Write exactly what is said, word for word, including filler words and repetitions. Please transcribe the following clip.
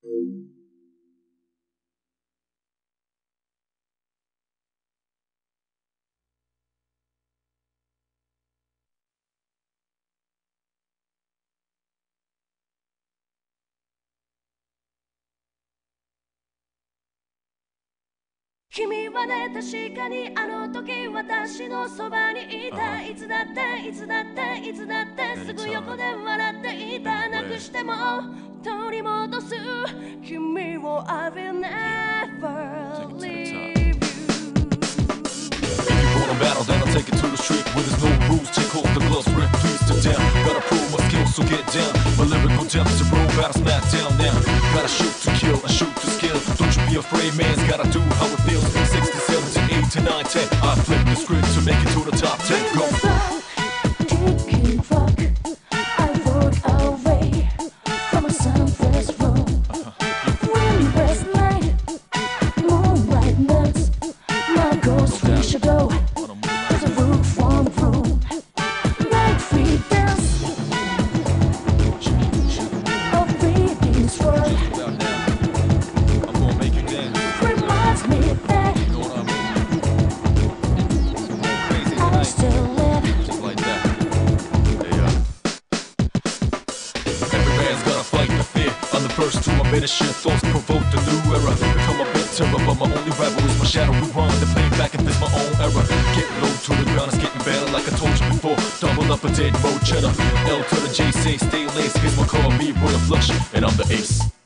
君はね、確かにあの時私のそばにいた。いつだっていつだっていつだってすぐ横で笑っていた。なくしても取り戻す君を I will never leave you. If you wanna battle, then I'll take it to the street where there's no rules. Take off the gloves, rip, please to down. Gotta prove my skills, so get down. My lyrical depths are bro, battle smack down now. Gotta shoot to kill and shoot to skill. Don't you be afraid, man's gotta do how it feels. sixty, seventy, eighty, nine, ten. I flip the script to make it to the top ten. Go. Kicking rock, I walk away from a sunless room. Windless light, moonlight melts. My ghost reach a go. There's a roof from room. Like free dance, a breathing swirl. I'm gonna make you dance. Reminds me that You know what I mean? Crazy I tonight. still live. Just like that. Hey, uh. Every man's gotta fight the fear. I'm the first to admit it, shit. Thoughts provoke the new era. Become a bit terror, but my only rival is my shadow. We run to play back and fix my own error. Get low to the ground, it's getting better like I told you before. Double up a dead road cheddar. L to the J, say stay lace. Here's my car, B, roll a flush, and I'm the ace.